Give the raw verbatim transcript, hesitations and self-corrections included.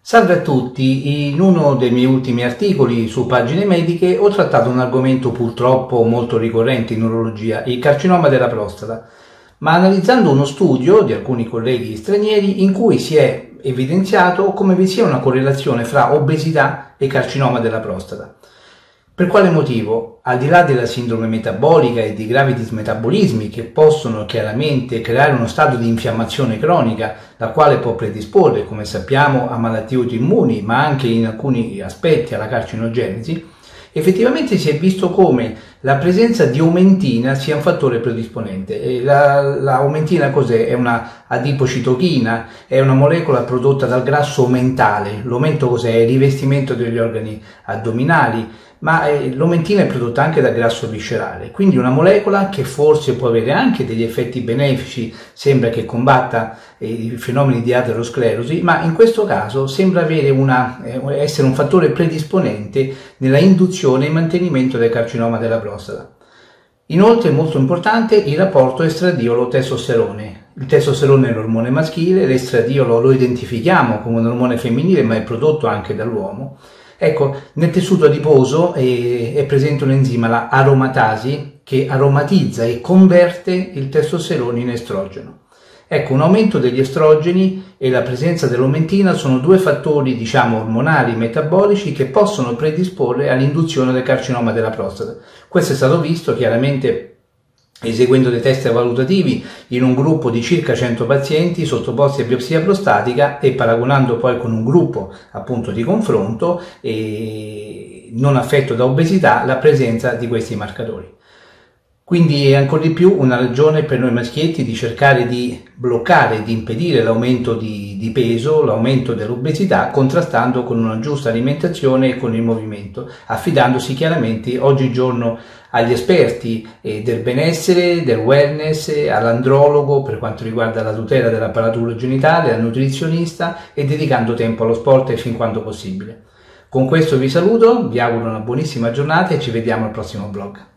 Salve a tutti, in uno dei miei ultimi articoli su Pagine Mediche ho trattato un argomento purtroppo molto ricorrente in urologia, il carcinoma della prostata, ma analizzando uno studio di alcuni colleghi stranieri in cui si è evidenziato come vi sia una correlazione fra obesità e carcinoma della prostata. Per quale motivo? Al di là della sindrome metabolica e di gravi dismetabolismi che possono chiaramente creare uno stato di infiammazione cronica, la quale può predisporre, come sappiamo, a malattie autoimmuni, ma anche in alcuni aspetti alla carcinogenesi, effettivamente si è visto come la presenza di aumentina sia un fattore predisponente. E la, la aumentina cos'è? È una adipocitochina, è una molecola prodotta dal grasso aumentale. L'aumento cos'è? È il rivestimento degli organi addominali, ma eh, l'aumentina è prodotta anche dal grasso viscerale, quindi una molecola che forse può avere anche degli effetti benefici, sembra che combatta eh, i fenomeni di aterosclerosi, ma in questo caso sembra avere una, eh, essere un fattore predisponente nella induzione e mantenimento del carcinoma della prostata. Inoltre è molto importante il rapporto estradiolo-testosterone. Il testosterone è l'ormone maschile, l'estradiolo lo identifichiamo come un ormone femminile, ma è prodotto anche dall'uomo. Ecco, nel tessuto adiposo è, è presente un enzima, la aromatasi, che aromatizza e converte il testosterone in estrogeno. Ecco, un aumento degli estrogeni e la presenza dell'aumentina sono due fattori, diciamo, ormonali metabolici che possono predisporre all'induzione del carcinoma della prostata. Questo è stato visto chiaramente eseguendo dei test valutativi in un gruppo di circa cento pazienti sottoposti a biopsia prostatica e paragonando poi con un gruppo appunto di confronto e non affetto da obesità la presenza di questi marcatori. Quindi è ancora di più una ragione per noi maschietti di cercare di bloccare, di impedire l'aumento di, di peso, l'aumento dell'obesità, contrastando con una giusta alimentazione e con il movimento, affidandosi chiaramente oggigiorno agli esperti eh, del benessere, del wellness, all'andrologo per quanto riguarda la tutela dell'apparato genitale, al nutrizionista e dedicando tempo allo sport fin quanto possibile. Con questo vi saluto, vi auguro una buonissima giornata e ci vediamo al prossimo vlog.